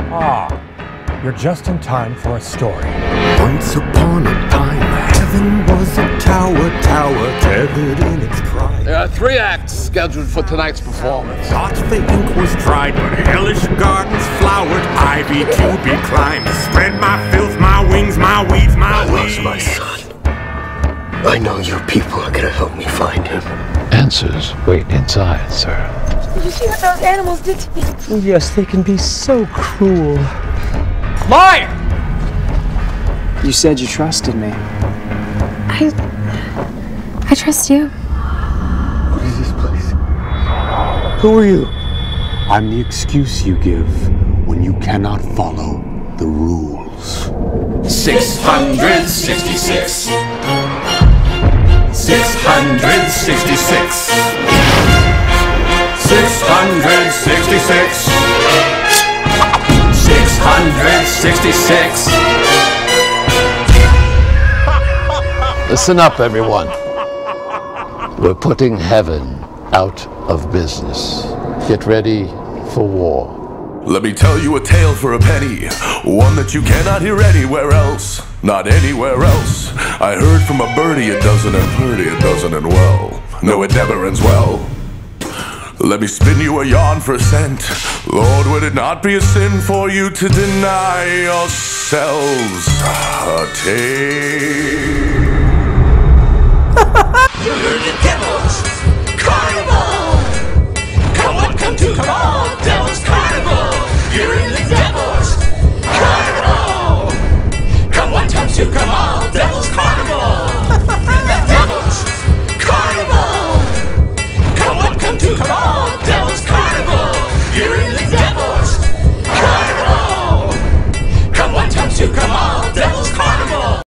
You're just in time for a story. Once upon a time, heaven was a tower tethered in its pride. There are 3 acts scheduled for tonight's performance. Thought the ink was dried, but hellish gardens flowered. Ivy to be climbed. Spread my filth, my wings, my weeds, my weeds. I lost my son. I know your people are gonna help me find him. Answers wait inside, sir. Did you see what those animals did to me? Oh, yes, they can be so cruel. Liar! You said you trusted me. I trust you. What is this place? Who are you? I'm the excuse you give when you cannot follow the rules. 666. 666. 666. 666. Listen up, everyone. We're putting heaven out of business. Get ready for war. Let me tell you a tale for a penny, one that you cannot hear anywhere else, not anywhere else. I heard from a birdie a dozen and purdy a dozen and well. No, it never ends well. Let me spin you a yarn for a cent. Lord, would it not be a sin for you to deny yourselves a taste? You little devils! Carnival! Come on, come to, come on, Devil's Carnival!